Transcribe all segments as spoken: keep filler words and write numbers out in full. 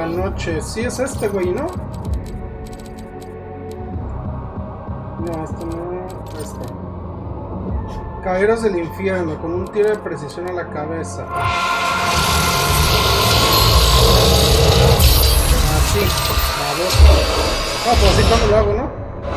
la noche. Sí, es este, güey, ¿no? No, esto no. Esto. Caballeros del infierno, con un tiro de precisión a la cabeza. Así. A ver. Ah, pues así cuando lo hago, ¿no?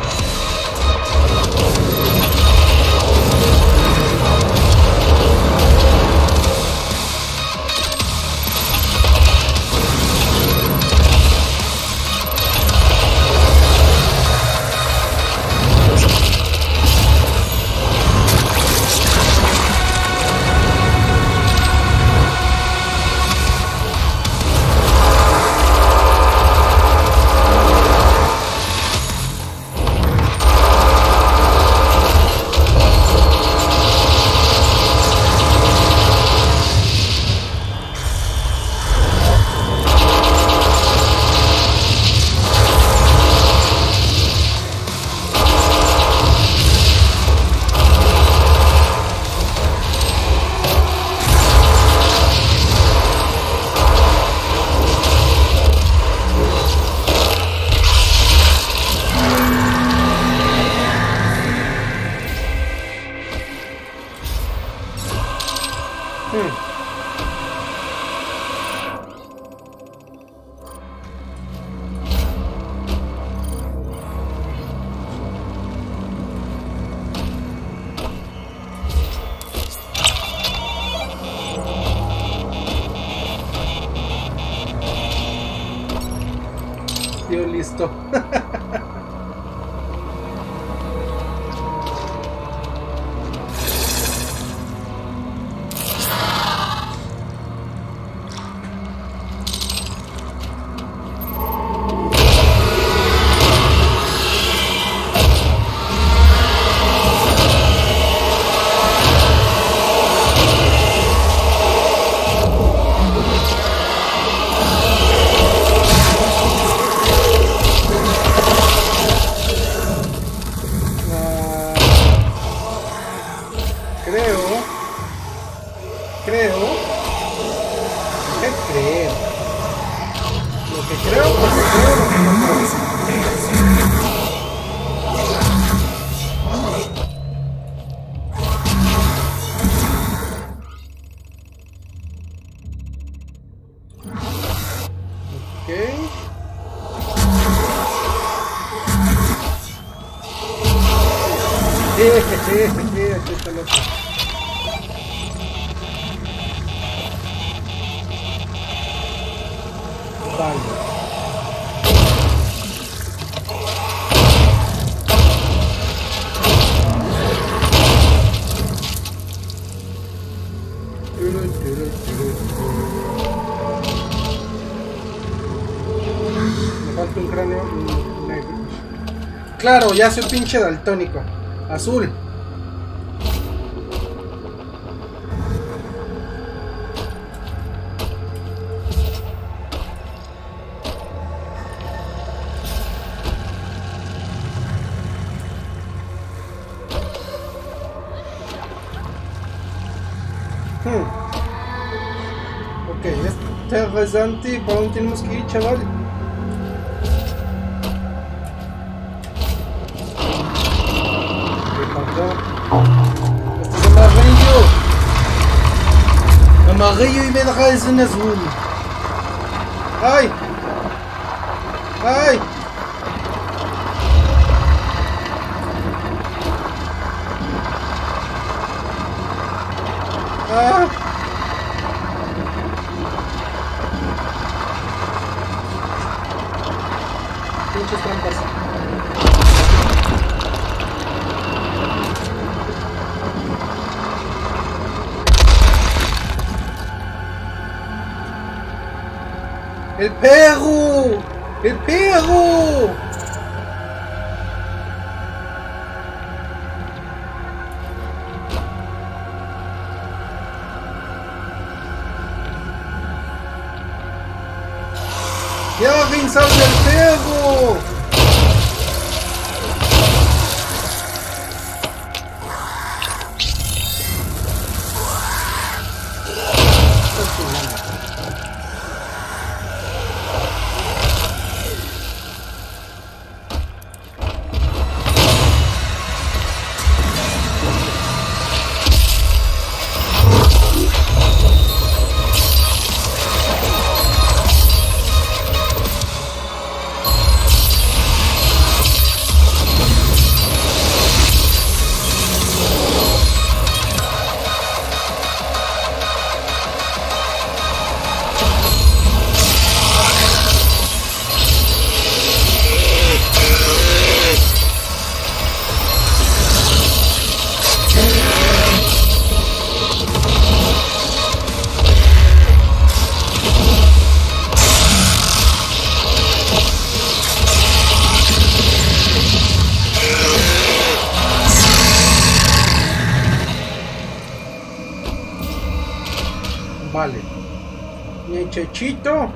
Tío, listo. Claro, ya soy pinche daltónico. Azul. Hmm. Ok, es interesante. ¿Para dónde tenemos que ir, chaval? Este es amarillo. Amarillo y me deja en azul. ¡Ay! ¡Ay! ¡Ah! Pinches trampas. ¡El perro! ¡El perro! ¡Ya, ¡Rinzal del perro! vale. Mi chechito.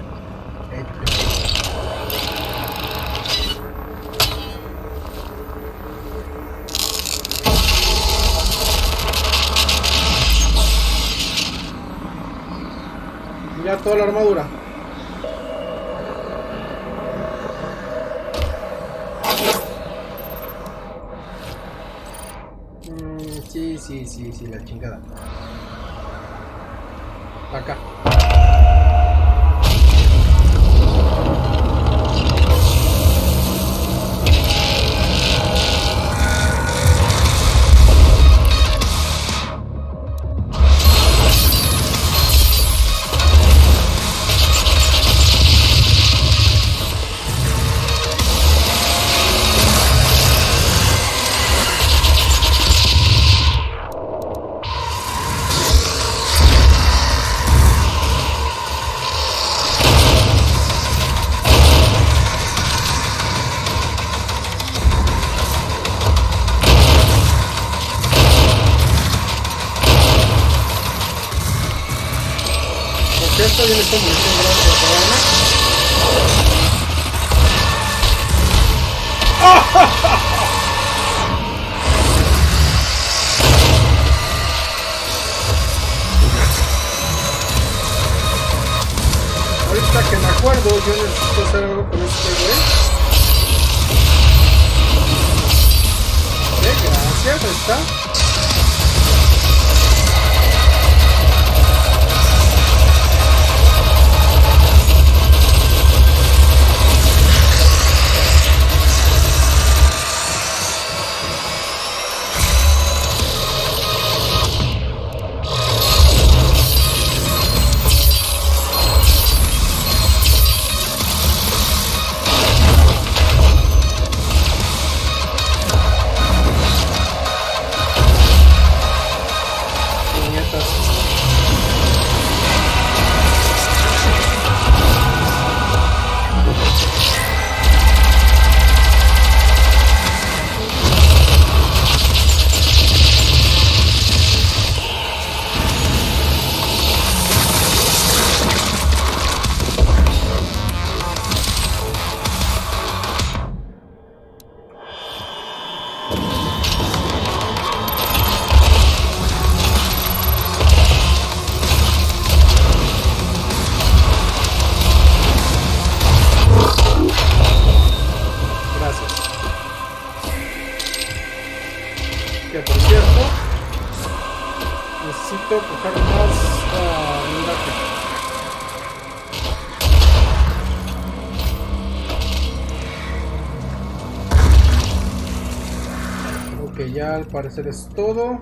Ya toda la armadura. Mm, sí, sí, sí, sí, la chingada. Acá. Esto viene como munición grande de caverna. Ahorita que me acuerdo, yo necesito hacer algo con este güey. Eh, gracias, ahí está. Que por cierto, necesito coger más uh, blindaje. Ok, ya al parecer es todo.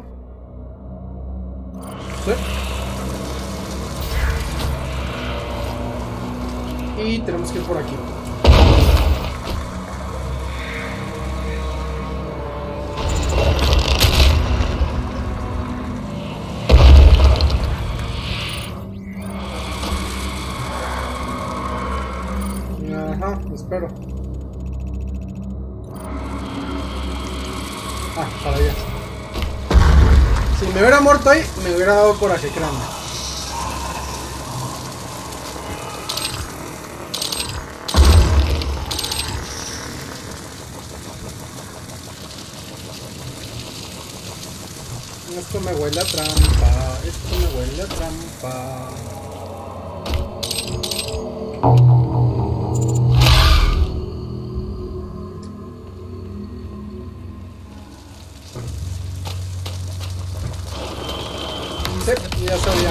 ¿Sí? Y tenemos que ir por aquí. Espero. Ah, para allá. Si me hubiera muerto ahí, me hubiera dado coraje, créanme. Esto me huele a trampa. Esto me huele a trampa. Sí, ya sabía.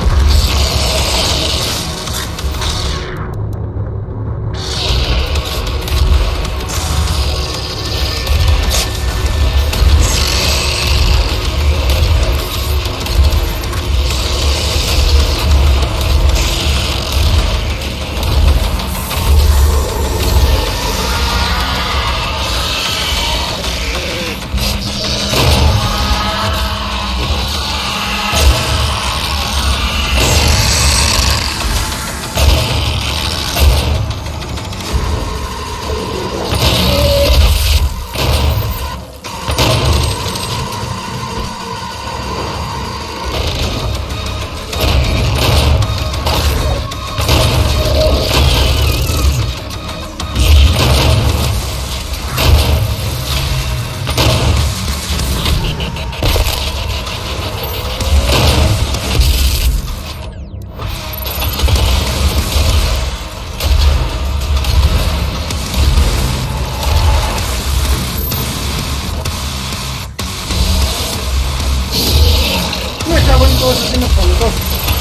aguanto asesino con dos.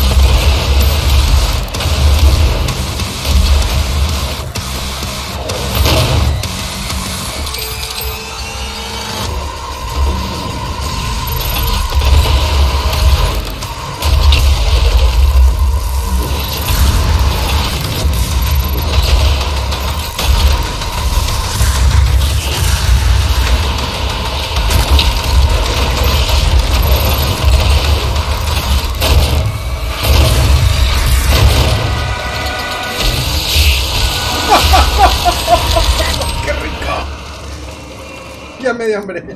Ya me dio hambre.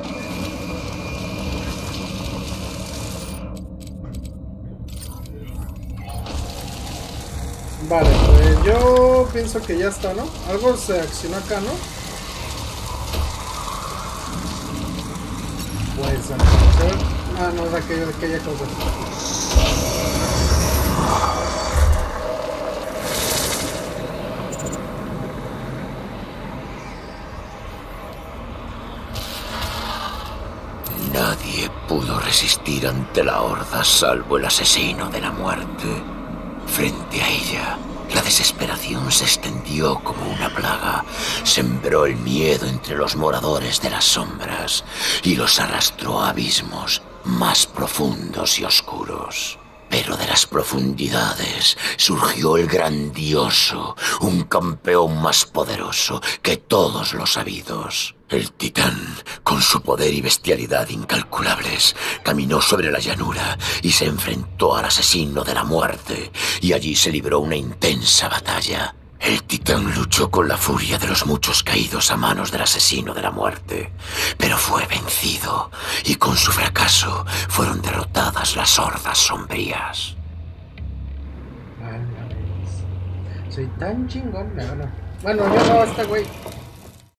Vale, pues yo pienso que ya está, ¿no? Algo se accionó acá, ¿no? Pues a lo mejor... Ah, no, de aquella, de aquella cosa. Nadie pudo resistir ante la horda salvo el asesino de la muerte. Frente a ella, la desesperación se extendió como una plaga, sembró el miedo entre los moradores de las sombras y los arrastró a abismos más profundos y oscuros. Pero de las profundidades surgió el grandioso, un campeón más poderoso que todos los habidos. El titán, con su poder y bestialidad incalculables, caminó sobre la llanura y se enfrentó al asesino de la muerte, y allí se libró una intensa batalla. El titán luchó con la furia de los muchos caídos a manos del asesino de la muerte, pero fue vencido, y con su fracaso fueron derrotadas las hordas sombrías. Soy tan chingón, no, no. Bueno, yo no, este güey.